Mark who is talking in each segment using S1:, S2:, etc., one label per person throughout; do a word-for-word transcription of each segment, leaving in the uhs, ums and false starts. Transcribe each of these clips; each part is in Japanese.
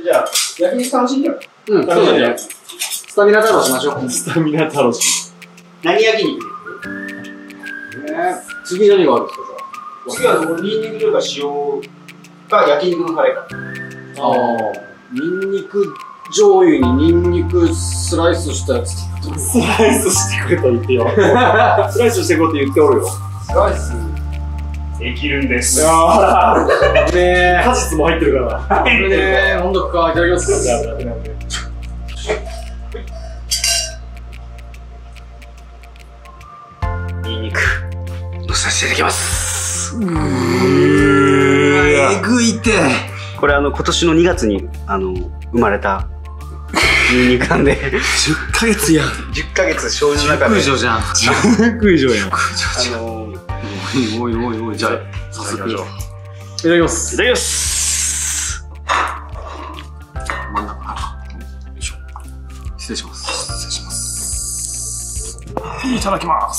S1: じゃあ、焼肉楽しんじゃう。
S2: うん、そうだね。スタミナ太郎しましょう。
S3: スタミナ太郎し。
S1: 何焼肉？
S2: え次何があるんですか？
S1: 次はニンニクとか塩が焼肉のタレか。
S2: ああ、ニンニク醤油にニンニクスライスしたやつ。
S3: スライスしてくれと言ってよ。スライスしてくれと言っておるよ。
S1: スライス
S3: できるんです。
S2: ああ、ねえ。
S3: 果実も入ってるから。
S2: これね、飲んどくか、いただきます。
S1: ニンニクのさせていただきます。うー
S2: えぐいて。
S1: これあの今年のにがつにあの生まれたニンニクなんで
S2: じゅっかげつやん。
S1: じゅっかげつ醤油の中で
S2: じゅっ以上じゃん。
S3: じゅっ以上やん。
S1: あの
S2: おいおいおい、じゃあ早速いただきます。
S1: いただきます。
S2: 真ん中からよいしょ。失礼します。失礼します。
S3: いただきます。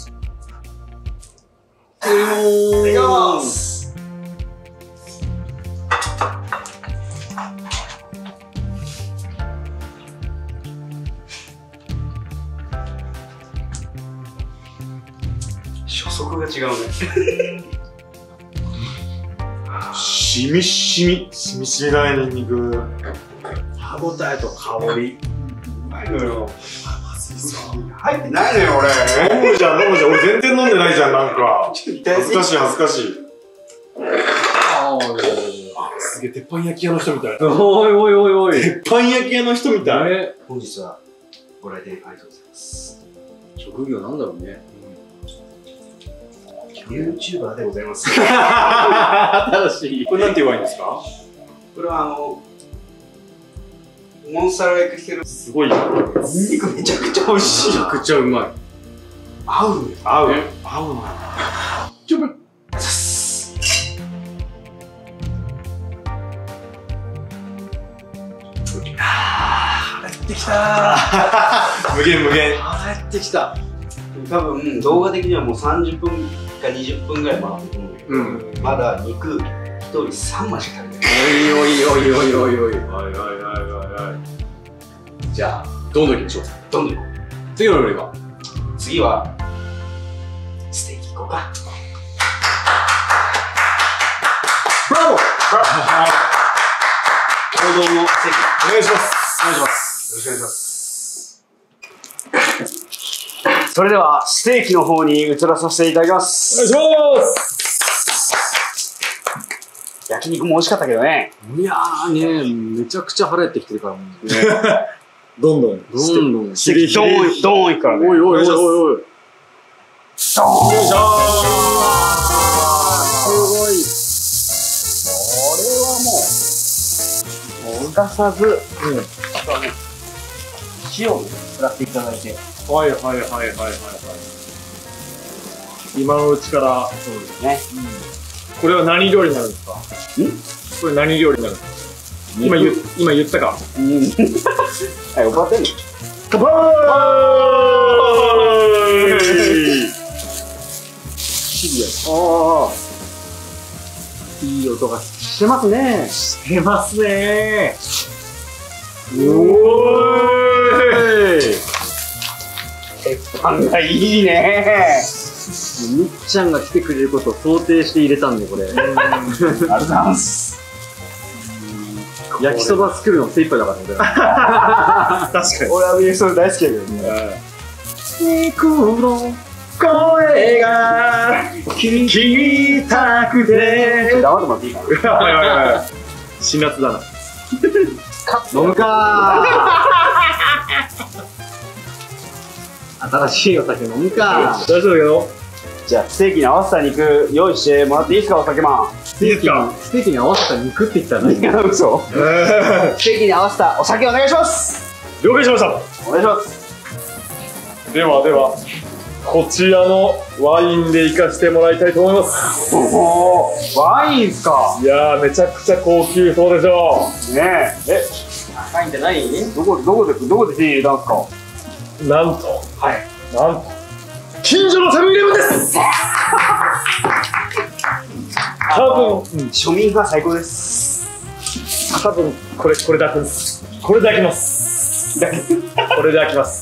S2: いただきます。
S1: 初速が違うね。
S3: しみしみ。しみしみだね、ニンニク。歯ごたえと香り。
S1: うまいのよ。まずいさ。入ってないのよ、俺。
S3: 飲むじゃん、飲むじゃん。俺全然飲んでないじゃん、なんか。恥ずかしい、恥ずかしい。
S2: ああ、
S3: すげえ、鉄板焼き屋の人みたい。
S2: おいおいおいおい。
S3: 鉄板焼き屋の人みたい。
S2: え、
S1: 本日はご来店ありがとうございます。
S2: 職業なんだろうね。
S1: ユーチューバーでございます。
S2: 新しい。
S3: これなんて言えばいいんですか？
S1: これはあのモンスターライクしてる。
S3: すごい。
S1: ニンニクめちゃくちゃ美味しい。
S2: めちゃくちゃうまい。
S1: 合うよ。
S3: 合う。
S2: え
S3: 合うな。
S2: ちょぶ。
S1: 入ってきたー。
S3: 無限無限。
S2: 入ってきた。
S1: 多分動画的にはもうさんじゅっぷんかにじゅっぷんぐらい回ってるんだけど、
S2: うん。
S1: まだ肉一人さんまいしか食べてない。
S2: おいおいおいおいおいおい。
S3: はいはいはいはいはい。
S2: じゃあ、どんどんいきましょう。
S1: どんどん行こ
S2: 次の料理は
S1: う。次はステーキいこうか。
S2: ブラボー。
S1: 王道のステーキ。
S3: お願いします。
S2: お願いします。
S1: よろしくお願いします。それではステーキの方に移らさせていただきます。
S3: お願いします。
S1: 焼肉も美味しかったけどね。
S2: いやーね、めちゃくちゃ腹減ってきてるからもうね。
S3: どんどん。
S2: どんどん。
S1: ステーキドーンドーンいくからね。
S2: おいおいおいおいおい。
S1: ドーン。
S2: よいしょー。すごい。
S1: これはもうもう浮かさず、うん、あとはね塩を使っていただいて。
S3: はいはいはいはいはいはい。今のうちから。
S1: そうですね。
S3: これは何料理になるんですか？ん？これ何料理になるんですか？今言今言ったか？
S1: うん。はい、覚えてんの？
S3: 乾杯！
S2: ああ。いい音がしてますね。
S3: してますねー。
S2: おーい。
S1: 鉄板がいいねー。
S2: みっちゃんが来てくれることを想定して入れたんで、これ。
S1: ありがとうございます。
S2: 焼きそば作るの精一杯だからね。
S3: 確かに。
S1: 俺はビーフそれ大好きだけどね。
S2: 肉の声が聞きたくて。
S1: 黙ってもらっていいかな。
S3: はいはいはい。辛辣だな。
S2: 飲むかー。新しいお酒飲むかー。
S3: 大丈夫だけど。
S1: じゃあステーキに合わせた肉用意してもらっていいですか、お酒マン。
S2: ステーキに、ステーキに合わせた肉って言ったら何が
S1: 嘘。ステーキに合わせたお酒お願いします。
S3: 了解しました。
S1: お願いします。
S3: ではでは、こちらのワインでいかしてもらいたいと思います。
S1: おお、ワインっすか。
S3: いやー、めちゃくちゃ高級そうでしょ
S1: ねえ。え、
S2: 高いんじゃない？
S1: どこどこでどこで手に入れたんですか。
S3: う。なんと、
S1: はい。
S3: なんと、近所のセブンイレブンです。多分、
S1: 庶民派最高です。
S3: 多分これこれで開くんです。これで開きます。これで開きます。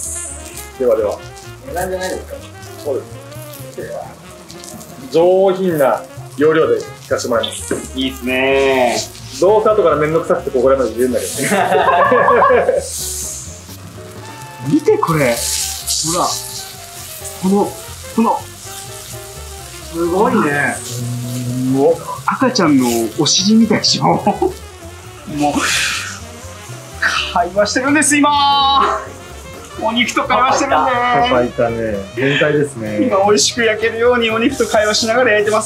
S3: ではでは。
S1: 値段じゃないですか。
S3: そうです。上品な要領で聞かせてもらいます。
S1: いいですね。
S3: どうせ後から面倒くさくてここらまで言うんだけどね。
S1: 見てこれ。ほら。この、この。すごいね。もう赤ちゃんのお尻みたいでしょ。もう。会話してるんです、今。お肉と会話してるんで。
S3: 叩いたね。全体ですね。
S1: 今美味しく焼けるようにお肉と会話しながら焼いてます。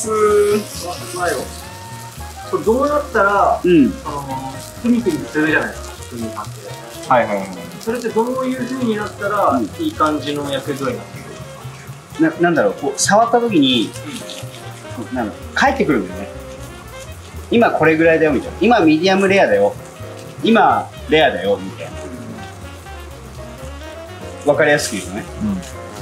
S4: これどうやったら、
S1: うん。
S4: あのプニプニするじゃないですか、プニパンって。
S1: はいはいはい。
S4: それってどういう風になったら、うん、いい感じの焼け具合になってくる？
S1: な、なんだろう、こう触った時に、うん、なんだろう、返ってくるんだよね。今これぐらいだよみたいな。今ミディアムレアだよ。今レアだよみたいな。わかりやすく言うとね。うん。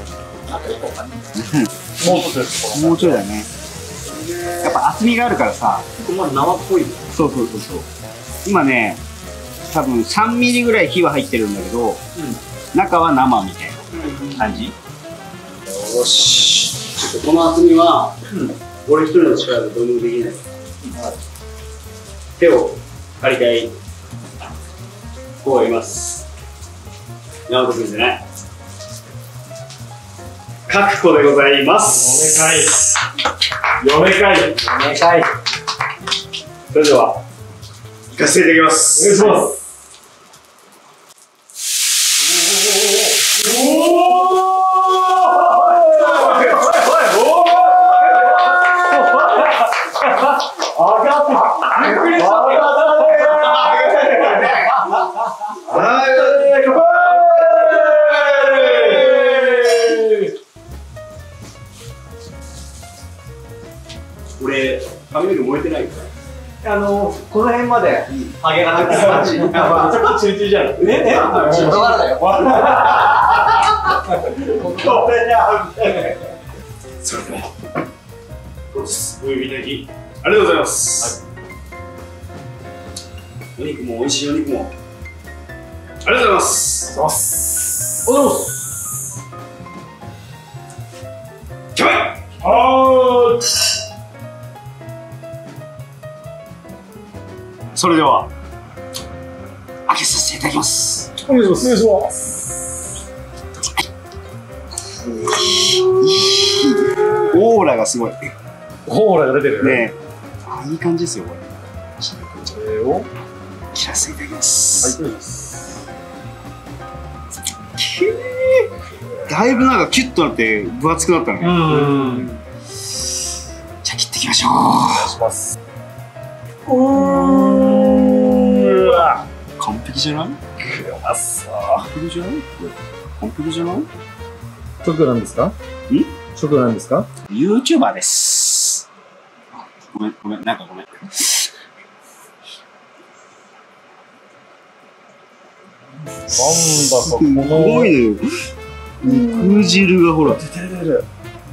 S3: もうちょっとです。
S1: もうちょいだね。やっぱ厚みがあるからさ。
S4: 結構まだ生っぽい。
S1: そうそうそうそう。今ね、多分さんミリぐらい火は入ってるんだけど、うん、中は生みたいな感じ。よし。ちょっとこの厚みは、うん、俺一人の力でどうにもできない。手を借りたい。こうやります。直人君じゃない。確保でございます。
S3: 嫁会。嫁会。
S1: 嫁会。それでは、行かせていただきます。
S3: お願いします。おお。上がった。びっくりした。
S1: 俺、髪の毛燃えてないから。
S4: あの、この辺まで上げがなくて感じ。めちゃくちゃチリチリじゃん。えええ断らだよ。
S1: これじゃん。それでは、お指いただき、ありがとうございます。お肉も美味しいお肉も。ありがとうございます。
S3: おはようございます。おはようございます。
S1: キャバイ。
S3: あー。
S1: それでは開けさせていただきます。
S3: お願いします。お願いします。
S1: オーラがすごい。
S3: オーラが出てる
S1: ね。あ、いい感じですよこれ。
S3: これを
S1: 切らせていただきます。
S3: はい。
S1: だいぶなんかキュッとなって分厚くなったね。うん。じゃあ切っていきましょう。お
S3: 願いします。うわ。
S1: 完璧じゃない？
S3: うまそう。
S1: 完璧じゃない？完璧じゃない？
S3: 職なんですか？ん？職なんですか？
S1: ユーチューバーです。ごめんごめん、なんかごめん。
S3: なんだかこの
S1: すごいのよ。肉汁がほら出てる。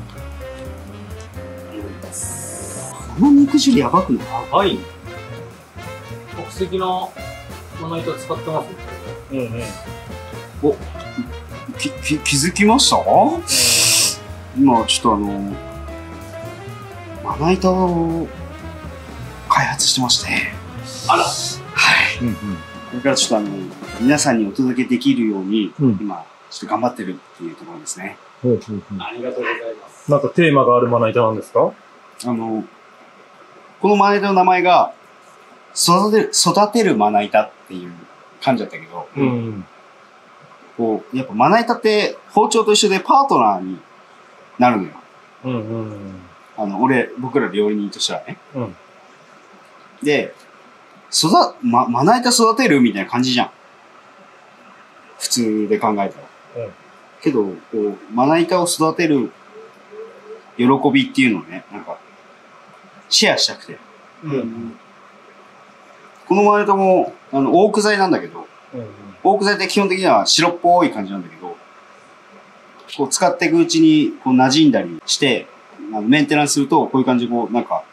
S1: この肉汁やばくない？
S4: やばい。特殊なまな板使ってますね。
S3: うんうん。
S1: お、き、き、気づきました？今ちょっとあのまな板を開発してまして。あら。はい。うんうん。これからちょっとあの皆さんにお届けできるように、うん、今ちょっと頑張ってるっていうところですね。
S3: うんうんうん、
S4: ありがとうございます。
S3: なんかテーマがあるまな板なんですか？
S1: あのこのまな板の名前が育てる育てるまな板っていう感じだったけど、うん、こうやっぱまな板って包丁と一緒でパートナーになるのよ。うんうんうん、あの俺僕ら料理人としてはね。うん、で育ままな板育てるみたいな感じじゃん。普通で考えたら。うん、けどこうまな板を育てる喜びっていうのをね、なんかシェアしたくて。うんうん、このまな板もあのオーク材なんだけど、うんうん、オーク材って基本的には白っぽい感じなんだけど、こう使っていくうちにこう馴染んだりして、あのメンテナンスするとこういう感じでこうなんか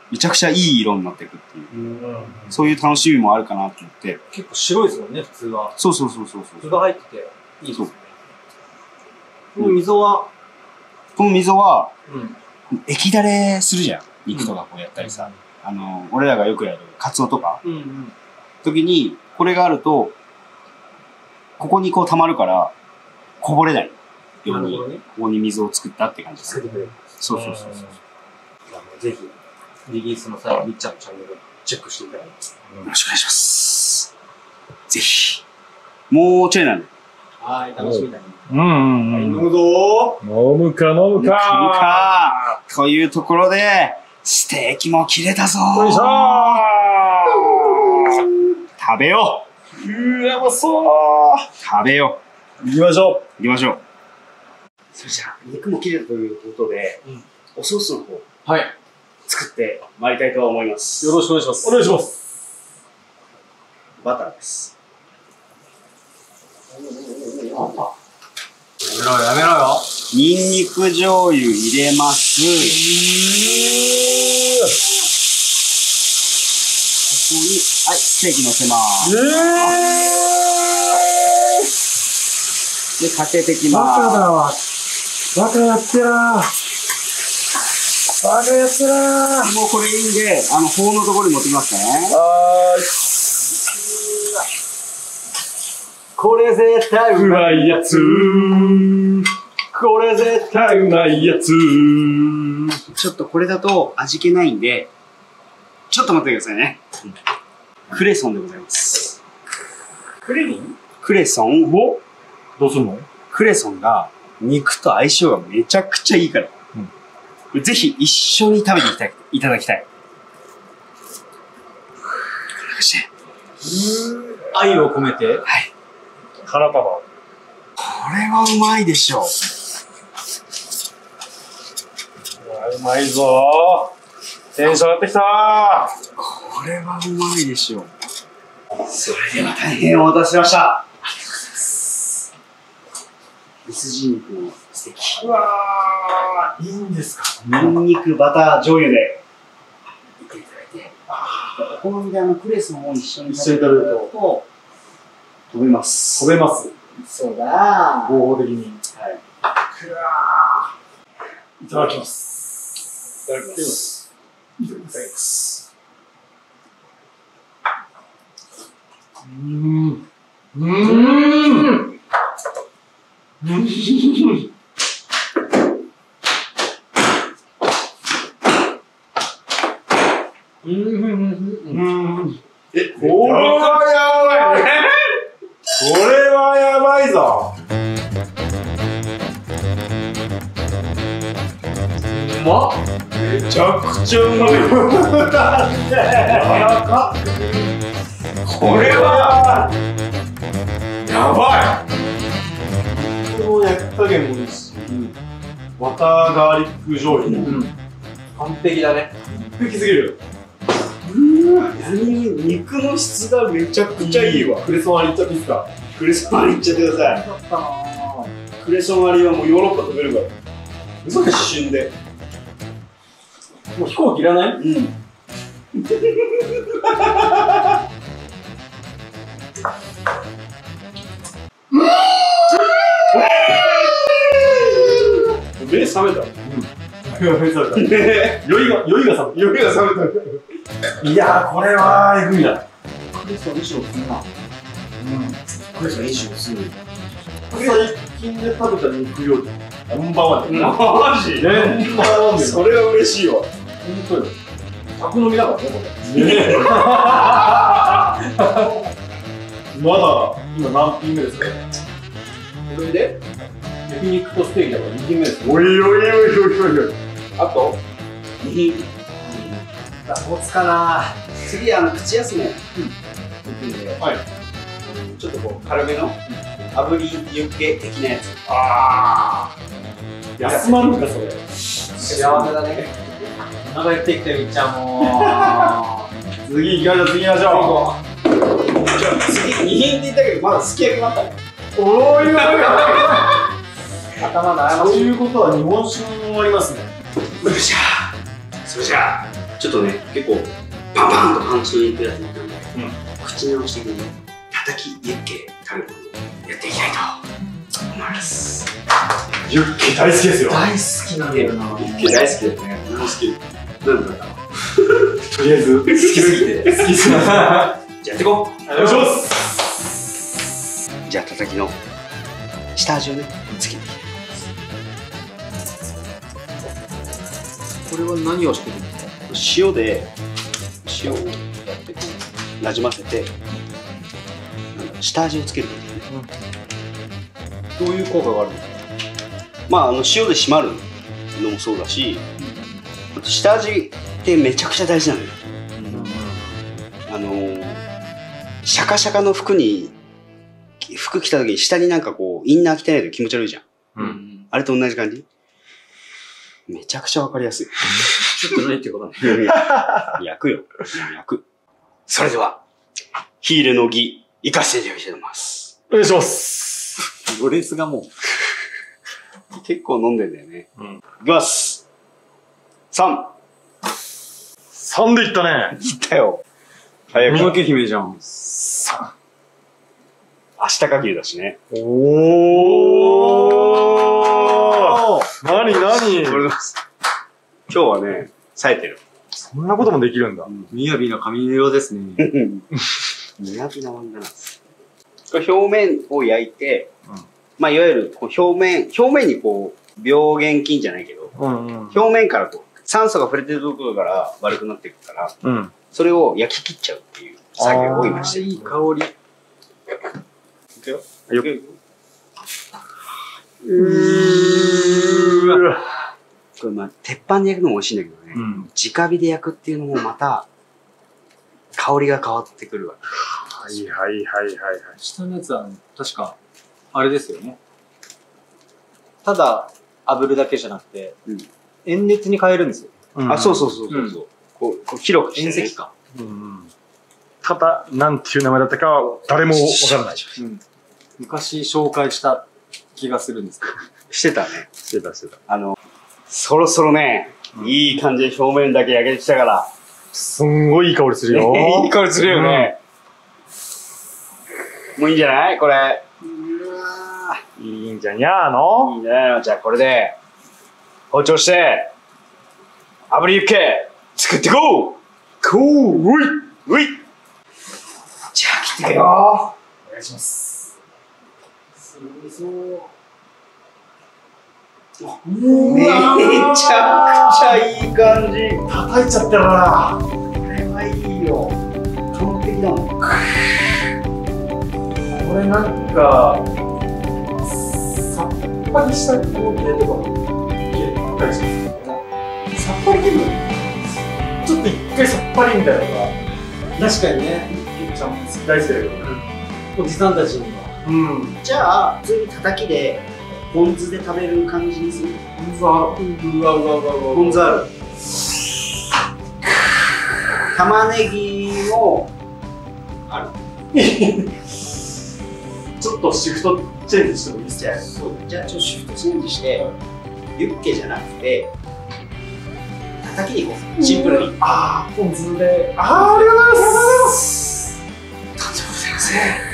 S1: めちゃくちゃいい色になっていくっていう、そういう楽しみもあるかなと思って。
S4: 結構白いですもんね、普通は。
S1: そうそうそうそう。
S4: 具が入ってて、いいですね。この溝は
S1: この溝は、液だれするじゃん。肉とかこうやったりさ。あの、俺らがよくやるカツオとか、時に、これがあると、ここにこう溜まるから、こぼれないように、ここに水を作ったって感じですね。そうそうそう。
S4: ぜひ、リリースの際はみっちゃんのチャンネルをチェックしていただいて。よ
S1: ろしくお願いします。ぜひ。もうちょいなんで。
S4: はい、楽しみだね。
S3: うんうんうん。
S4: 飲むぞ
S3: ー。飲むか飲むか。
S1: 飲むか。というところで、ステーキも切れたぞー。
S3: よいしょー。
S1: 食べよ
S3: う。うわ、うまそう。
S1: 食べよ
S3: う。行きましょう。
S1: 行きましょう。それじゃあ、肉も切れたということで、うん、おソースの方、
S3: はい。
S1: 作ってまいりたいと思います。
S3: よろしくお願いします。お願いします。
S1: バターです。
S4: やめろよ、やめろよ。
S1: ニンニク醤油入れます。ここに、はい、ステーキ乗せます。で、かけてきます。
S3: バカだわ。バカやってらー。バカやってらー。
S1: もうこれいいんで、あの、頬のところに持ってきますね。
S3: はーい。
S4: これ絶対
S3: うまいやつー。
S4: これ絶対
S3: うまいやつー。
S1: ちょっとこれだと味気ないんで、ちょっと待ってくださいね。クレソンでございます。
S4: クレリン？
S1: クレソンを
S3: どうするの？
S1: クレソンが肉と相性がめちゃくちゃいいから。うん、ぜひ一緒に食べていただきいただきたい。そして。
S4: 愛を込めて。はい。
S3: 花束。
S1: これはうまいでしょう。
S3: うまいぞー。テンション上がってきたー。
S1: これはうまいでしょう。それでは大変お待たせしました。S G肉のステーキ。
S3: うわー、いいんですか？
S1: ニンニクバター醤油でいっていただいて、お好みであのクレソンを一緒に食べると飛べます。
S3: 飛べます。
S4: そうだー。
S3: 合法的に。
S1: はい。
S3: くわー。いただきます。
S1: いただきます。
S3: いただきます。うーん。うーん。うーん。
S4: うん。
S3: え、これはやばい。これはやばいぞ。
S4: うまっ。
S3: めちゃくちゃうまい。柔らかっ。これはやばい。この焼き加減もいいし、バターガーリック醤油。うん、
S4: 完璧だね。
S3: 完璧すぎる。
S1: 何肉の質がめちゃくちゃいいわ。
S3: クレソン割りいっちゃっていいですか？
S1: クレソン割りいっちゃってください。クレソン割りはもうヨーロッパ飛べるから。
S3: 嘘でしょ？
S1: 一瞬で。
S3: もう飛行機いらない？うん。目覚めた。目覚めた。酔いが酔いが覚めた。酔いが覚めた。いやー、これはえぐいな。
S1: クレソンにしろすんな。うん。クレソンにしろすんな。
S3: 最近で食べた肉料理ナンバーワンで。
S1: マジ？
S3: ナンバーワンで。
S1: それは嬉しいわ。
S3: 本当よ。宅飲みだからね、これ。まだ今何品目ですか？
S4: これで焼肉とステーキだからに品目です。
S3: おいおいおいおいおいおい。
S4: あと
S1: に品。持つかな。次あの口休め。うん。
S3: はい。
S1: ちょっとこう軽めの炙りユッケ的なやつ。
S3: ああ。休まるんかそれ。
S4: 幸せだね。お腹減ってきてみっちゃんもう。
S3: 次行きましょう、次行きましょ
S1: う。じゃあ次に品って言ったけどまだすき焼きもあったね。
S3: おーいおいおい。
S4: 頭悩ましい。
S3: そういうことは日本酒もありますね。
S1: よっしゃ。それじゃあちょっとね、結構パンパンとパンチのいくやつなんで、口直し的に叩きユッケ食べることをやっていきたいと思います。
S3: ユッケ大好きですよ。
S4: 大好きなんだよな。
S1: ユッケ大好きだよね。
S3: 好き。
S1: なんだろう。
S3: とりあえず好きすぎて。好きすぎて。じゃあ
S1: やっていこう。
S3: お願いします。
S1: じゃあ叩きの下味をね、つけていきます。
S2: これは何をしてるんですか？
S1: 塩で、塩をやってこうなじませて、なんか下味をつけるんですね。
S2: どういう効果があるんですか？
S1: まあ、あの塩で締まるのもそうだし、あと下味ってめちゃくちゃ大事なのよ。あのー、シャカシャカの服に、服着た時に下になんかこう、インナー着てないと気持ち悪いじゃん。
S2: うん。
S1: あれと同じ感じ？めちゃくちゃわかりやすい。
S2: ちょっとないっていうことね。
S1: 焼くよ。焼く。それでは、ヒールの儀、行かせていただきたいと思います。
S3: お願いします。
S2: ドレスがもう。
S1: 結構飲んでんだよね。
S3: うん。
S1: いきます。さん。
S3: さんでいったね。
S1: いったよ。早く。
S2: 身の毛姫じゃん。
S3: さ
S1: 明日か牛だしね。
S3: ん。おー。なになに
S1: これです。今日はね、冴えてる。
S3: そんなこともできるんだ。
S2: みやびな髪色ですね。
S1: みやびな漫画なんです。これ表面を焼いて、
S3: うん、
S1: まあいわゆるこう表面、表面にこう、病原菌じゃないけど、
S3: うんうん、
S1: 表面からこう、酸素が触れてるところから悪くなっていくから、
S3: うん、
S1: それを焼き切っちゃうっていう作業を今してる。
S2: いい香り。
S1: いくよ。
S3: よ
S1: くよ。
S3: うーわ。
S1: これまあ、鉄板で焼くのも美味しいんだけどね、うん、直火で焼くっていうのもまた、香りが変わってくるわけ。
S3: はいはいはいはいはい。
S2: 下のやつは、確か、あれですよね。ただ、炙るだけじゃなくて、うん、遠熱に変えるんですよ。
S1: うん、あ、そうそうそうそう。うん、こう、こう広くして、ね。
S2: 遠赤か。
S3: うん。ただ、なんていう名前だったかは誰もわからない。
S2: うん、昔紹介した気がするんですけど。
S1: してたね。
S3: してたしてた。
S1: あの、そろそろね、うん、いい感じで表面だけ焼けてきたから。
S3: すんごいいい香りするよ。
S1: いい香りするよね。うん、もういいんじゃないこれ。
S3: うわいいんじゃにゃーの
S1: いいんじゃないのじゃあこれで、包丁して、炙りユッケ、作っていこうこうういういじゃあ切ってくよお願いします。すごそう。めちゃくちゃいい感じ。
S3: 叩いちゃってるな。
S1: これはいいよ。完璧だもん。
S3: これなんかさっぱりした工程とかもいけばっかりしますさっぱり気分ちょっと一回さっぱりみたいなのが
S2: 確かにね。
S3: ゆうちゃんも大好きだけど、
S2: おじさんたちには。
S3: うん。
S1: じゃあ普通に叩きでポン酢で食べる感じにする。
S3: ポン酢ある。うわうわうわうわ。
S1: ポン酢ある。玉ねぎもある。
S3: ちょっとシフトチェンジしてもいいですか？
S1: そう。じゃあちょっとシフトチェンジして、ユッケじゃなくて叩きに行こう。シンプルに。
S3: ああ、ポン酢で。ああ、ありがとうございます。
S1: とんでもございませ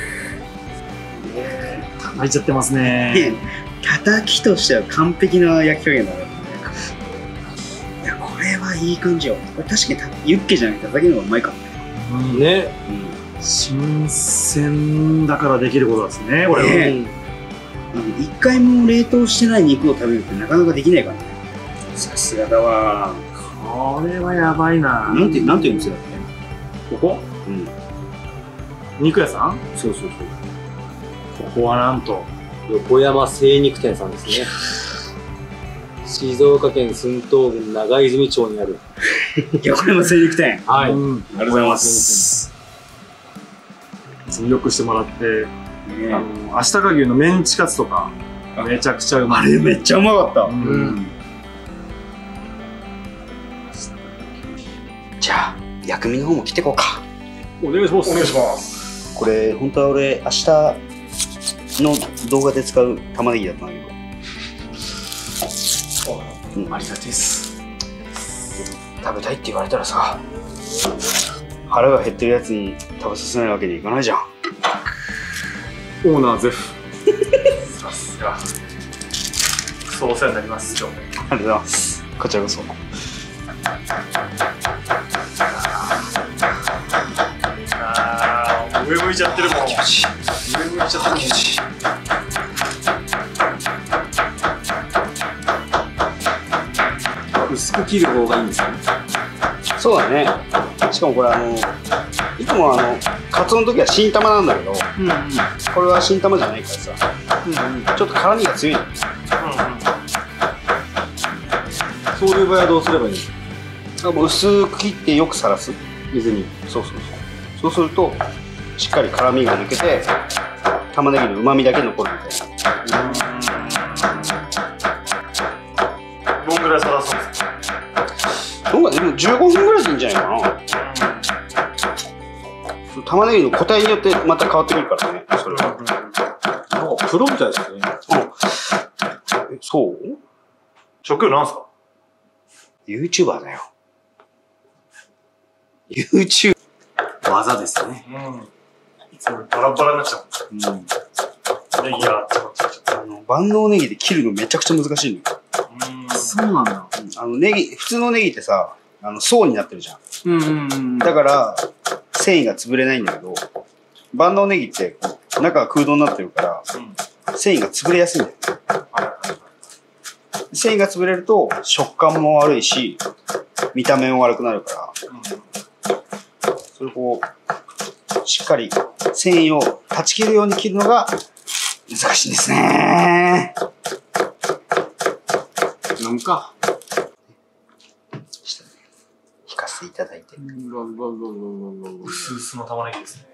S1: ん。
S3: 叩いちゃってますね。
S1: 叩きとしては完璧な焼き加減だからね。いや、これはいい感じよ。これ確かにユッケじゃなくて叩きの方がうまいかもね。
S3: うん、ね。うん新鮮だからできることですね、これは。
S1: 一回も冷凍してない肉を食べるってなかなかできないからね。さすがだわ。
S3: これはやばいな。
S1: なんて、なんていう店だっけ？
S3: ここ？うん。肉屋さん？
S1: そうそうそう。
S3: ここはなんと
S2: 横山精肉店さんですね。静岡県駿東郡長泉町にある
S1: 横山精肉店。
S2: はい。
S1: ありがとうございます。
S3: よくしてもらって、ね、あの、足利牛のメンチカツとか、めちゃくちゃうまい。
S1: あれめっちゃうまかった。うん。じゃあ、薬味の方も切っていこうか。
S3: お願いします。お願いします。
S1: これ、本当は俺、明日の動画で使う玉ねぎだったんだけど。うん、ありがたいです。 食べたいって言われたらさ、腹が減ってるやつに食べさせないわけにいかないじゃん。
S3: オーナーゼフ。さすが。クソお世話になります。今日。
S1: ありがとうございます。こちらこそ。
S3: ああ、上向いちゃってるもん。上向いちゃってるもん。
S2: 薄く切る方がいいんですかね。
S1: そうだね。しかもこれあのいつもあのカツオの時は新玉なんだけど、
S2: うんうん。
S1: これは新玉じゃないからさ、
S2: うんうん。
S1: ちょっと辛みが強いの。
S2: そういう場合はどうすればいいの？
S1: だからもう薄く切ってよくさらす。
S2: 水に。
S1: そうそうそう。そうするとしっかり辛みが抜けて玉ねぎの旨味だけ残るみたいな。
S3: どんぐらいさらすんですか？
S1: どうかでもじゅうごふんぐらいでいいんじゃないかな。玉ねぎの個体によってまた変わってくるからね。それは。
S2: なんかプロみたいですね。
S1: え、そう？
S3: 職業なんすか？
S1: YouTuber だよ。YouTube。
S2: 技ですね。
S3: うん。いつもバラバラになっちゃう。
S2: うん。
S3: ネギがちょっと。
S1: あの万能ネギで切るのめちゃくちゃ難しいのよ。
S3: うん。
S2: そうなんだ。
S1: あのネギ、普通のネギってさ、あの層になってるじゃん。
S2: うんうんうん。
S1: だから繊維が潰れないんだけど、万能ネギってこう中が空洞になってるから繊維が潰れやすいんだよね。繊維が潰れると食感も悪いし見た目も悪くなるから、それをこうしっかり繊維を断ち切るように切るのが難しいんですね。
S2: 飲むか。
S1: 引かせていただいて。
S3: うすうすの玉ねぎですね。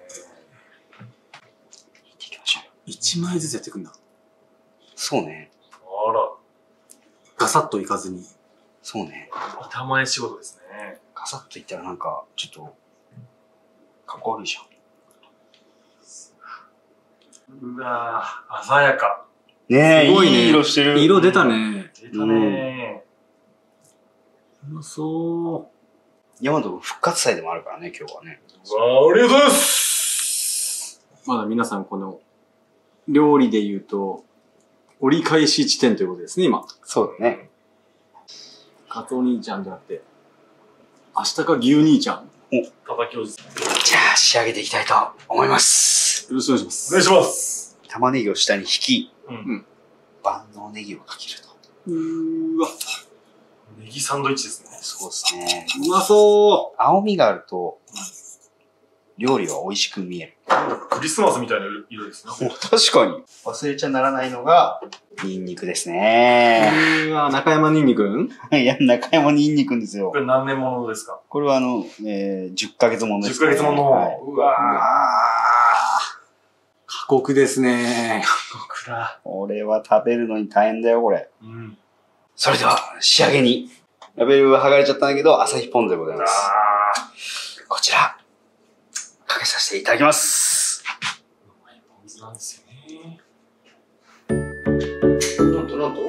S1: いっていきましょう。
S2: 一枚ずつやっていくんだ。
S1: そうね。
S3: あら。
S2: ガサッといかずに。
S1: そうね。
S3: 玉ねぎ仕事ですね。
S1: ガサッといったらなんかちょっとかっこ悪いじゃん。
S3: うわぁ、鮮やか。
S1: ねえ、
S2: すごいね
S1: いい色してる。
S2: 色出たね。
S3: 出たね
S2: うまそう。
S1: ヤマト復活祭でもあるからね、今日はね。
S3: ー。わあ、ありがとうございます。
S2: まだ皆さんこの料理で言うと折り返し地点ということですね、今。
S1: そうだね。
S2: カツオ兄ちゃんじゃなくて、明日か牛兄ちゃん。
S3: 叩きおじさん。
S1: じゃあ仕上げていきたいと思います。
S2: よろしくお願いします。
S3: お願いします。
S1: 玉ねぎを下に引き、
S3: うん。
S1: 万能ネギをかけると。
S2: うーわ、
S3: ネギサンドイッチですね。
S1: そうですね。
S2: うまそ
S1: 青みがあると、料理は美味しく見える。
S3: クリスマスみたいな色ですね。
S1: 確かに。忘れちゃならないのが、ニンニクです
S2: う。
S1: ね。
S2: うーわ、中山ニンニクん
S1: いや、中山ニンニクですよ
S3: こ。れ何年ものですか？
S1: これはあの、えー、じゅっかげつものです、
S3: じゅっかげつもの。
S1: はいう
S3: わ
S2: 過酷ですね。
S3: ぁ。僕だ。
S1: これは食べるのに大変だよ、これ。
S3: うん。
S1: それでは、仕上げに。ラベルは剥がれちゃったんだけど、朝日ポン酢でございます。
S3: あ
S1: こちら、かけさせていただきます。
S3: ー。うまいポン酢なんですよね。
S1: なんとなんと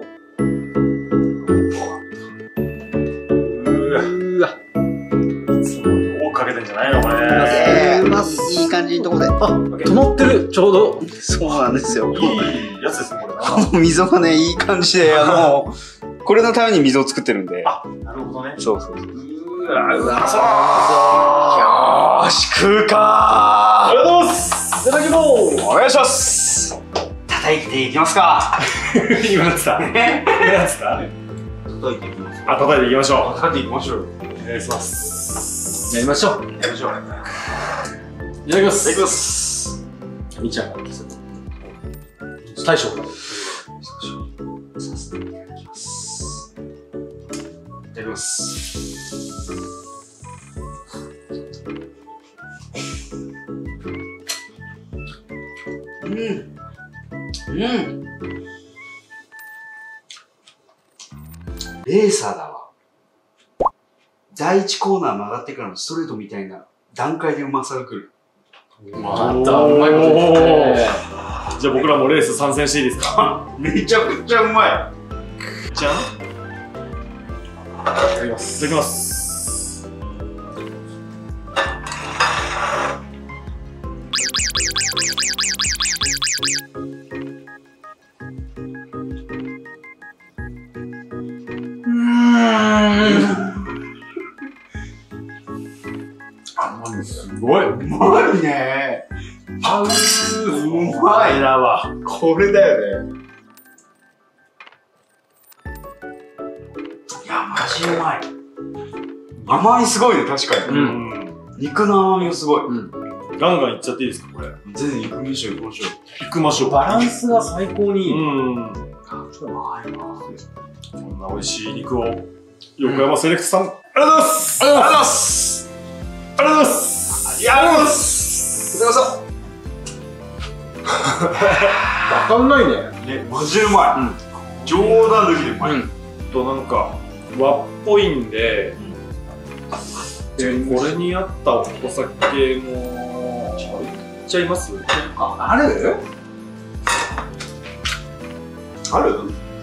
S3: うわ。
S2: うわ。
S3: いつもよくかけてんじゃないのこれ。
S1: えー、いい感じのとこで。
S2: あ、止まってる、ちょうど。
S1: そうなんですよ。
S3: いいやつですね、これな。
S1: この溝がね、いい感じで、あの、これのために溝を作ってるんで。
S3: あ、なるほどね。
S1: そうそうそう。
S3: うわ、うまそう。
S1: よーし、食うか
S3: ありがとうございます。いただきます。
S1: ーお願いします叩いていきますか
S3: 今なんつった今なんつった
S1: 叩いていきます
S3: あ、叩いていきましょ
S1: 叩いていきましょうよ。
S3: う。お願いします。
S2: やりましょう。
S1: やりましょう。
S2: いただきます。
S1: いただきます。
S2: みーちゃんからです。大将から。
S1: させていただきます。いただきます。うん。うん。レーサーだわ。第一コーナー曲がってからのストレートみたいな段階でうまさが来る。
S2: また、うまいこと言ってね。
S3: じゃあ僕らもレース参戦していいですか？
S1: めちゃくちゃうまい。
S3: じゃん。いただきます。いただきます。
S1: まいね。
S3: あうー、うまいだわ。
S1: これだよね。いや、マジうまい。甘みすごいね、確かに。
S3: うん。
S1: 肉の甘みがすごい。
S3: ガンガンいっちゃっていいですか、これ。
S1: 全然行きましょう、行きましょう。
S3: 行きましょう。
S2: バランスが最高にいい。
S3: うん。
S1: うまいな。
S3: こんな美味しい肉を、横山セレクトさん、ありがとうございます。ありがとうございます。ありがとうございます。
S1: ありがとうございます。ございま
S2: わかんないね。
S1: す。ね、マジうまい。冗談抜きでうまい。
S3: となんか和っぽいんで、でこれに合ったお酒もいっちゃいます？
S1: あ、ある？ある？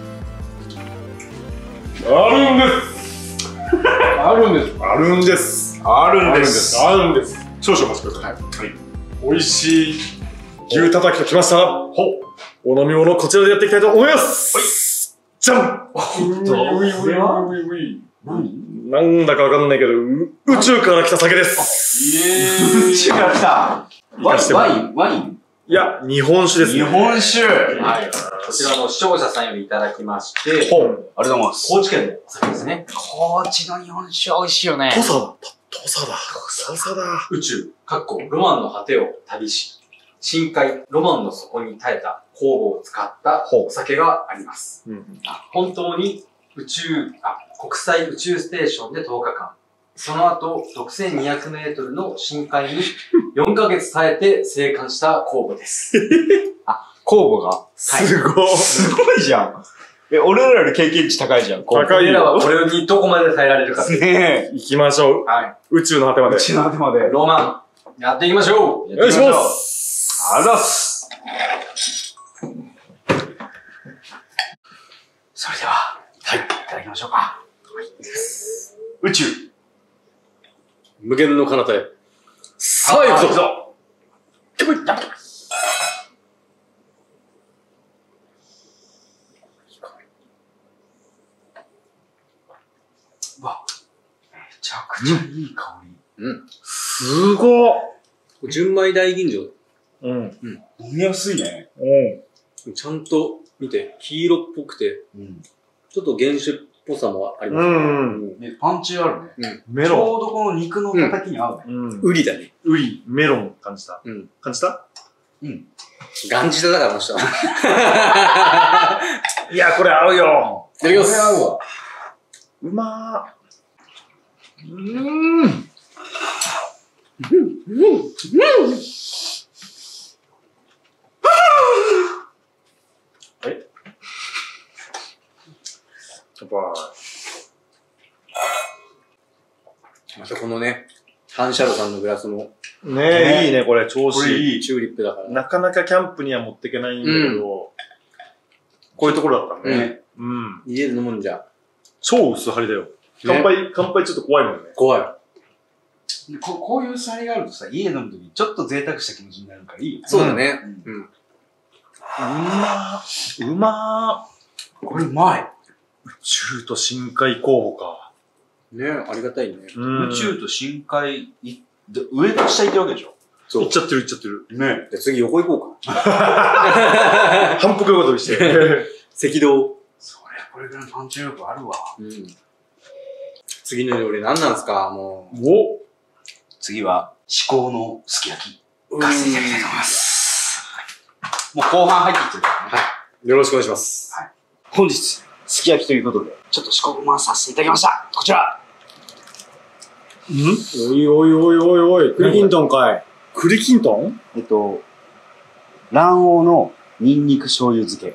S3: あるんです。
S2: あるんです。
S3: あるんです。
S1: ある
S3: あるんです。あるんです。少々お待ちください。はい。美味しい牛たたきときました。ほお飲み物こちらでやっていきたいと思います。じゃん。
S2: これは
S1: 何？
S3: なんだかわかんないけど、う宇宙から来た酒です。
S1: 宇宙から来た。ワイン？ワイン？ワイン？
S3: いや、日本酒ですね。
S1: 日本酒。
S2: はい。こちらの視聴者さんよりいただきまして、
S3: ほう。
S1: ありがとうございます。
S2: 高知県のお酒ですね。
S1: 高知の日本酒美味しいよね。
S3: 土佐だ。土佐だ。土佐だ。
S2: 宇宙、かっこロマンの果てを旅し、深海、ロマンの底に耐えた酵母を使ったお酒があります。
S3: うん、
S2: 本当に宇宙、あ、国際宇宙ステーションでとおかかん、その後ろくせんにひゃくメートルの深海によんかげつ耐えて生還した酵母です。
S1: あ、酵母が。
S3: すごい。
S1: すごいじゃん。え、俺らより経験値高いじゃん。
S3: 高い
S2: 俺らはこれにどこまで耐えられるか。
S1: ねえ。
S3: 行きましょう。
S2: はい。
S3: 宇宙の果てまで。
S1: うちの果てまで。
S2: ロマン、やっていきましょう。
S3: お願いします。
S1: ありがとうございます。それでは、はい、いただきましょうか。はい、宇宙。
S2: 無限の彼方へ。さあ、行くぞ。
S1: やばい、やばい。うわ、めちゃくちゃいい香り。
S2: うん。
S3: すごっ。
S2: 純米大吟醸。
S3: うん。
S1: 飲みやすいね。
S3: うん。
S2: ちゃんと見て、黄色っぽくて、
S1: うん。
S2: ちょっと原酒っぽさもあります。
S3: うん。
S1: ね、パンチあるね。
S3: メロン。
S1: ちょうどこの肉の叩きに合うね。
S3: うん。
S2: ウリだね。
S3: ウリ、メロン感じた。
S2: うん。
S3: 感じた？
S1: うん。
S2: ガンジダだから、あの人は。
S3: いや、これ合うよ。
S2: いただきます。
S1: これ合うわ。
S3: うまー。うーん。やっぱ、
S2: またこのね、ハンシャロさんのグラスも、
S3: ねえ、いいね、これ、調子いい。
S2: チューリップだから。
S3: なかなかキャンプには持っていけないんだけど、こういうところだったね。うん。
S2: 家で飲むんじゃ、
S3: 超薄張りだよ。乾杯、乾杯ちょっと怖いもんね。
S2: 怖い。
S1: ここういうサリがあるとさ、家飲むときちょっと贅沢した気持ちになるからいいよね。
S2: そうだね。
S1: うん。
S2: うん。
S3: うまー。うまー。
S1: これうまい。
S3: 宇宙と深海候補か。
S2: ねありがたいね。
S1: 宇宙と深海、いで上と下行ってるわけでしょ。
S2: そう。
S3: いっちゃってるいっちゃってる。
S1: ね
S2: じゃあ次横行こうか。
S3: 反復横跳びして。
S2: 赤道。
S1: それ、これぐらいのパンチ力あるわ。
S2: うん。次の料理何なんすかもう。
S3: お
S1: 次は、至高のすき焼き。かせていただきたいと思います。もう後半入ってきてるからね。
S2: はい。よろしくお願いします。
S1: はい。本日、すき焼きということで、ちょっと試行回させていただきました。こちら。
S3: ん
S2: おいおいおいおいおい、栗きんとんかい。
S3: 栗きんとん
S1: えっと、卵黄のニンニク醤油漬け。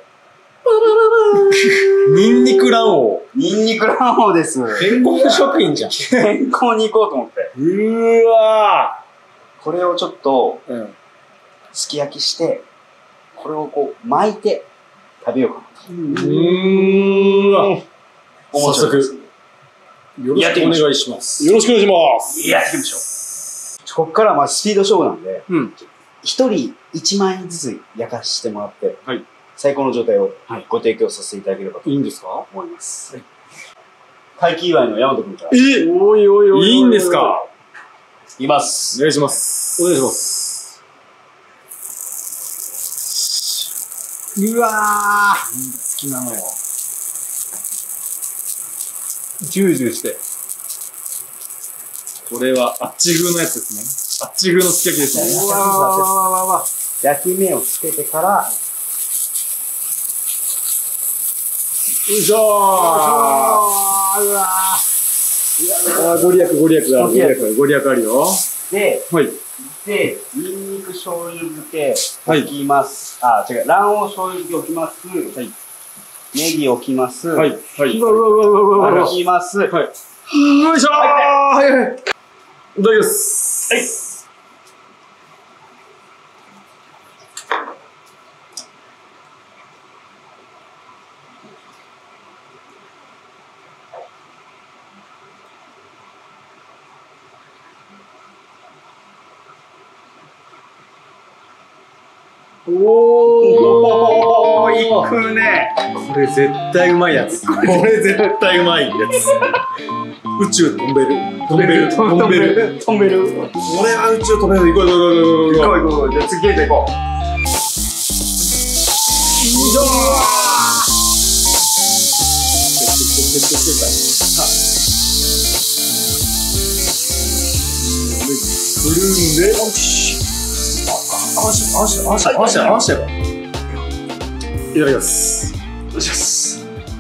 S2: ニンニク卵
S1: ニンニク卵黄です。
S2: 黄。健康食品じゃん。
S1: 健康に行こうと思って。
S3: うーわ
S1: これをちょっと、
S2: うん。
S1: すき焼きして、これをこう巻いて食べようかなと。
S3: ー。うーわ
S1: 思っております。
S2: よろしくお願いします。
S3: よろしくお願いします。
S1: やっていきましょう。ここからはまあスピード勝負なんで、
S2: うん。
S1: 一人一万円ずつ焼かしてもらって、
S3: はい
S1: 最高の状態をご提供させていただければと
S2: いいんですか
S1: 思います。会期祝いの山本君から。
S3: え
S2: おいおいおい。
S3: いいんですか？
S1: いきます。
S3: お願いします。
S4: お願いします。うわー、
S1: 好きなのよ。
S4: ジュージューして。
S3: これはあっち風のやつですね。あっち風のすき焼きですね。
S4: うわーわーわーわーわー。
S1: 焼き目をつけてから、
S3: よいしょー。
S4: うわ
S3: あー、ご利益ご利益だ。ご利益ご利益あるよ。
S1: で、
S3: はい。
S1: で、ニンニク醤油漬け置きます。あ、違う、卵黄醤油漬け置きます。はい。ネギ置きます。
S3: はい。はい。
S4: うわうわうわうわうわ。
S1: 置きます。はい。
S3: よいしょー。はいはい。いただきます。はい。
S1: おー、いくね。
S4: これ絶対うまいやつ。
S3: これ絶対うまいやつ。宇宙飛べる。飛べる。飛べる。
S1: 飛べる。
S3: 俺は宇宙飛べる。行こう行こう行こう行こう。
S1: 行こう行こう。じゃあ次へ行こう。
S3: よいしょー。くるんで、よし。あわし、あわし、あわし、あわし、あわし。いただきます。
S1: お願いします。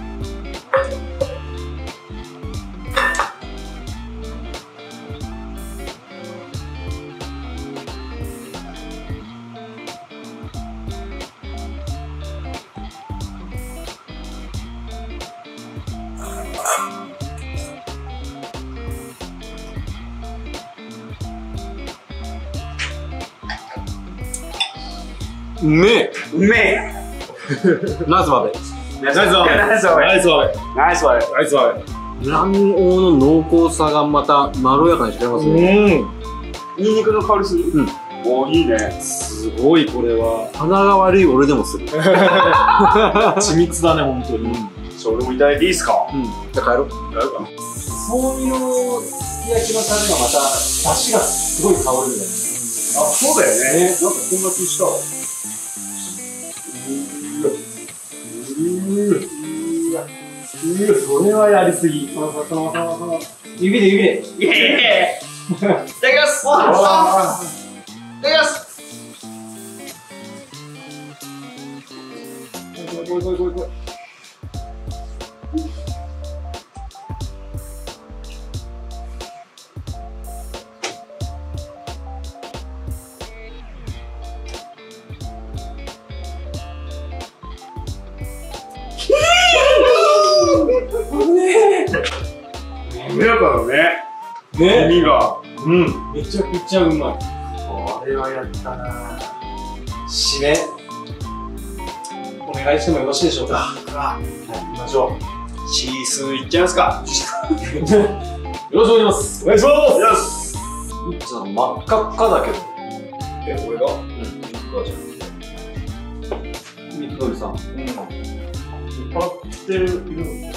S4: うめえ。
S1: うめえ。
S4: ナイスバーベ。
S3: ナイスワーベ。
S1: ナイスワーベ。
S3: ナイスワーベ。
S1: ナイスワーベ。
S3: ナイスワーベ。
S4: 卵黄の濃厚さがまたまろやかにしてますね。
S3: うん。
S1: ニンニクの香りする。
S4: うん。
S1: おー、いいね。
S3: すごいこれは。
S4: 鼻が悪い俺でもする。
S3: 緻密だね、本当に。
S1: じゃあ俺もいただいていいですか。
S4: うん。じゃあ帰ろう。
S3: やるか。
S2: そういうすき焼きのタレがまた、出汁がすごい香るんだよね。
S1: あ、そうだよね。なんかこんな気したわ。
S3: それはやりすぎ。
S2: 指で指で。
S1: イエーイ。いただきます。いただきます。
S3: こいこいこいこいこい。滑らかだね。
S4: ね。
S3: 身が。うん。
S4: めちゃくちゃうまい。
S2: これはやったなぁ。締め、お願いしてもよろしいでしょうか。はい、行きましょう。
S1: シースーいっちゃいますか。
S4: よろしくお願いします。
S3: お願いします。
S2: みっちゃん真っ赤っかだけど。
S1: え、俺が。うん。
S2: みっのりさん。
S3: 酔っ払ってる、いるの？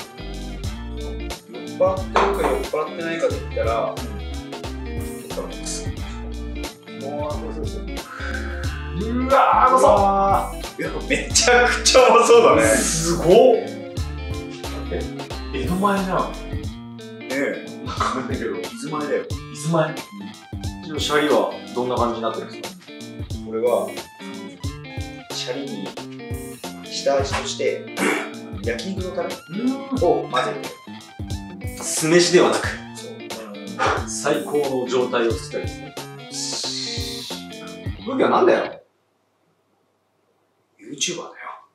S1: 酔っ払ってるか酔っ払ってないかで言ったら、酔っ払ってます。もう、あ、そうそうそう。
S3: うわー、うまそう。
S1: いや、めちゃくちゃうまそうだね。
S3: すごっ。
S2: 江戸前じゃん。
S1: ねえ。わかんないけど、伊豆前だよ。
S2: 伊豆前。うちのシャリはどんな感じになってるんですか？
S1: これは、シャリに下味として焼肉のタレを混ぜて。
S2: 酢飯ではなく、
S1: そう。
S2: 最高の状態を作ったりですね。武器は何だよ？
S1: YouTuber だよ。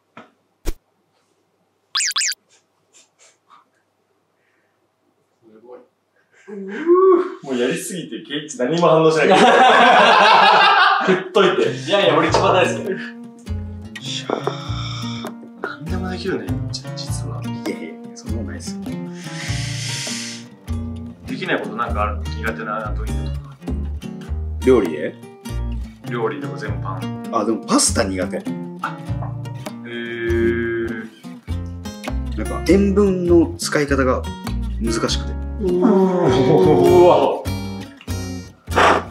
S3: もうやりすぎて、ケイチ何も反応しないけど。振っといて。
S2: いやいや、俺一番大好き。
S1: いやー、なんでもできるね、実は。いやいや、そんなことないですよ。
S3: できないことなんかあるの？苦手な時とか。
S1: 料理で？
S3: 料理でも全般。
S1: あ、でもパスタ苦手。
S3: へー。
S1: なんか塩分の使い方が難しくて。
S3: うわ。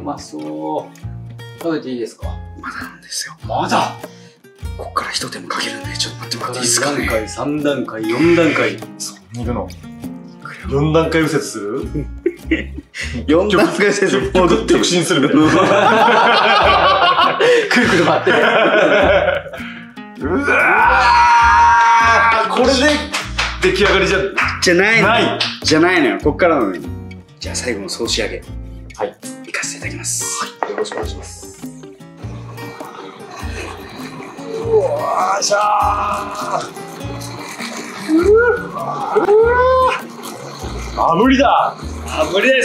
S2: まそう。食べていいですか？
S1: まだなんですよ。
S2: まだ
S1: こっから一手間かけるんで、ちょっと待ってもらっていいですかね。
S2: にだんかい、さんだんかい、よんだんかい。
S3: いるのよん段階右折する
S1: よん段階右折
S3: 結局直進するみたいな。
S2: くるくる回ってね。
S3: うわーこれで出来上がりじゃ
S1: じゃないの。
S3: ない。
S1: じゃないのよ。こっからなのよ。じゃあ最後の総仕上げ。
S2: はい。
S1: いかせていただきます。
S3: よろしくお願いします。
S1: うわーしゃ
S3: あ、無理だ。
S1: ー。あ、無理です。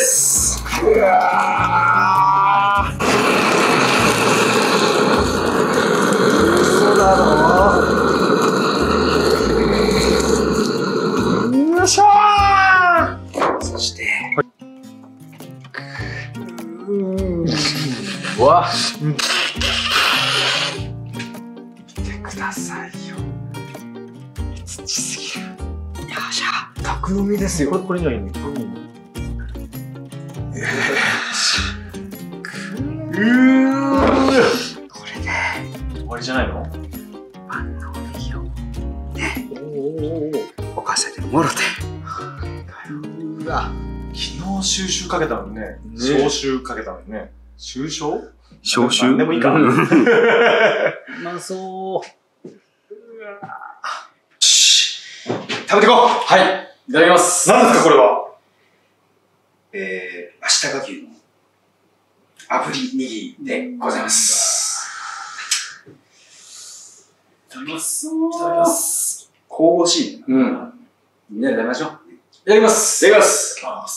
S3: うわー嘘だろ。よっしゃー。
S1: そして、
S2: うわ。
S1: 見てくださいよ。土すぎる。よっしゃ。
S2: 宅飲みですよ。
S3: これ、これにはいいの。これにいいの。うー
S1: これで、
S3: 終わりじゃないの？
S1: 万能ネギをね、
S3: おお
S1: おかせてもろて。
S2: うわ。
S3: 昨日収集かけたのにね。消臭かけたのにね。収集？
S1: 消臭
S3: なんでもいいか。
S2: うまそう。
S1: 食べてこう。
S2: はい。いただきます。
S3: 何ですかこれは？
S1: えー、足利牛の炙り握りでございます。
S3: いただきます。
S2: いただきます。
S1: 香ばしい。
S2: うん。みんなで食べましょう。いただきます。
S1: いただきます。
S3: いただきます。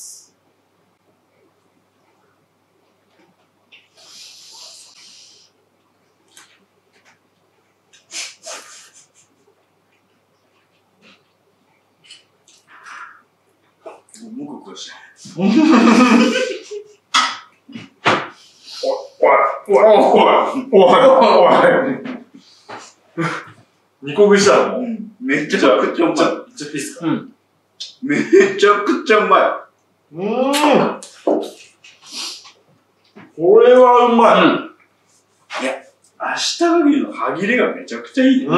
S1: もうこして。
S3: おいおいおいおいおい二個食いしたの？
S1: めちゃくちゃうまい。
S3: いっちゃっていいですか？
S2: うん。
S1: めちゃくちゃうまい。
S3: うーん。これはうまい。
S2: うん。
S1: いや、足利牛の歯切れがめちゃくちゃいいね。
S3: うん。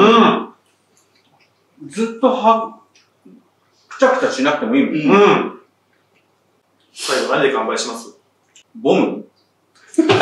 S1: ずっと歯、くちゃくちゃしなくてもいいもん。
S3: うん。最後何で乾杯します？
S1: ボム
S2: ここで。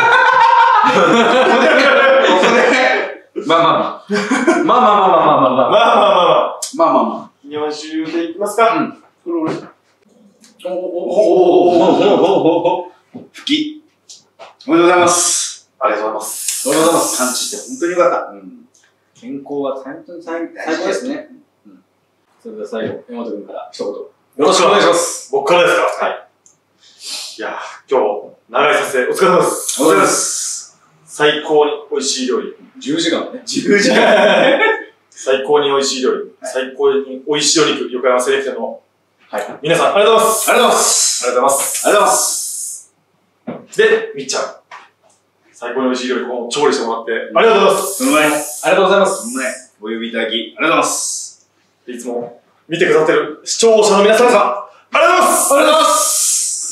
S2: まあまあまあ。まあまあまあまあまあまあ。
S3: まあまあまあまあ。
S1: まあまあまあ。
S3: 日本酒でいきますか？うん。
S1: これ俺。
S3: おおおお
S1: 吹き。おめでとうございます。
S3: ありがとうございます。
S1: おめでとうございます。完治して本当によかった。うん。健康は本当に最高ですね。
S2: それでは最後、山本君から一言。よろしくお願いします。
S3: 僕からですか？はい。いやー、今日、長い撮影、お疲れ様です。
S1: お疲れ様です。
S3: 最高に美味しい料理。
S2: じゅうじかんね。
S1: じゅうじかん。
S3: 最高に美味しい料理。最高に美味しいお肉、横山セレクトの。
S2: はい。
S3: 皆さん、ありがとうございます。
S1: ありがとうございます。
S3: ありがとうございます。
S1: ありがとうございます。
S3: で、みっちゃん。最高に美味しい料理、こう調理してもらって、ありがとうございます。
S1: うまい。
S2: ありがとうございます。
S1: うまい。お呼びいただき、ありがとうございます。
S3: いつも見てくださってる視聴者の皆さんが、ありがとうございます。
S1: ありがとうございます。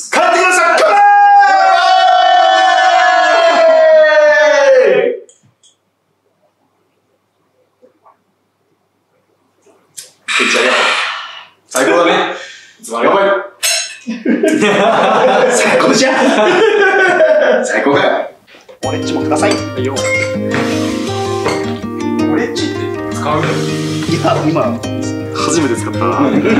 S3: 帰ってきました。乾杯！最高だね。いつもありがとう。
S1: 最高じゃん。最高かよ。オレッチもください。
S3: はいよ。オレッチって使う？
S1: いや、今、
S3: 初めて使ったな。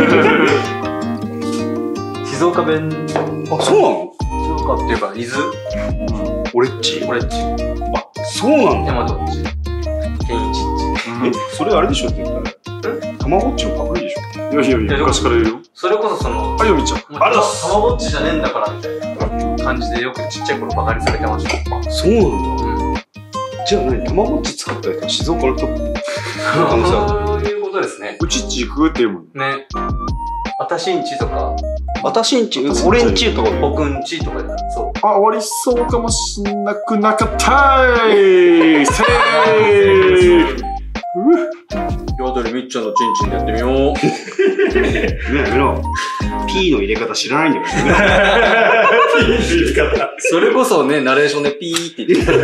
S2: 静岡弁。
S1: あ、そうなの？
S2: 静岡っていうか、伊豆。
S1: オレッチ。
S2: オレッチ。
S1: あ、そうなんだ。
S2: 山とっち。ケンイチ
S1: え、それあれでしょって言ったら。たまごっちのパクリでしょ。
S3: いやいやいや、昔から言うよ。
S2: それこそその、
S3: はいよ、みっちゃん。ありがとうございます。
S2: たまごっちじゃねえんだからみたいな感じでよくちっちゃい頃バカにされてました。
S1: あ、そうなんだ。
S2: うん。
S1: じゃあ何？たまごっち作ったやつは静岡の人？可能性あ
S2: そういうことですね。
S3: うちっち行くって言うもん。
S2: ね。あたしんちとか、
S1: 私んち、俺んちとか。
S2: 僕んちとかだ。そう。
S3: あ、終わりそうかもしんなくなかったーい。せー。
S2: よどりみっ
S3: っちゃんのチンチンでやってみよう。
S1: やめろ。P の入れ方知らないんだからね。
S3: ピーって言い方。
S2: それこそね、ナレーションでピーって言ってた。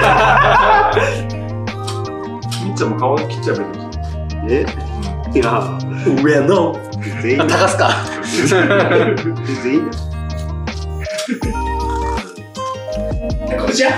S3: みっちゃんも顔切っちゃえばいいじゃん。
S1: えいや、
S3: 上の。
S1: 全員だ。
S2: 高すか。
S1: 全員だ。
S3: こんにちは。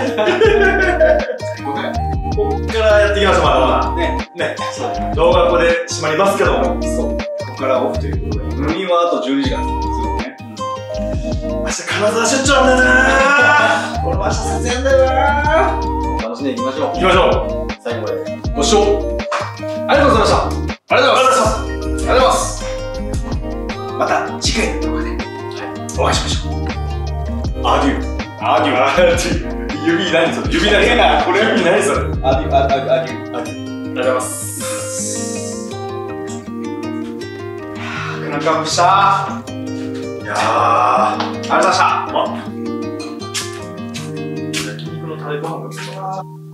S3: こっからやっていきましょう、まだまだ。ね。ね。動画ここで閉まりますけども。そう。ここからオフということで。
S4: 入院はあとじゅうにじかん。
S3: 明日金沢出張なんだな俺も明日撮影なんだよな
S4: 楽しんでいきましょう。
S3: 行きましょう。
S4: 最後まで。
S3: ご視聴ありがとうございました。ありがとうございます。ありがとうございます。また次回の動画でお会いしましょう。アデュー。アデュー。アデュー。指何それ指何それこれ指何それ
S4: アデュ、アデュ、アデュ。
S3: アデュー。ありがとうございます。クランクアップしたー。いやー、ありがとうございました。あ、焼肉のタレご飯が来た。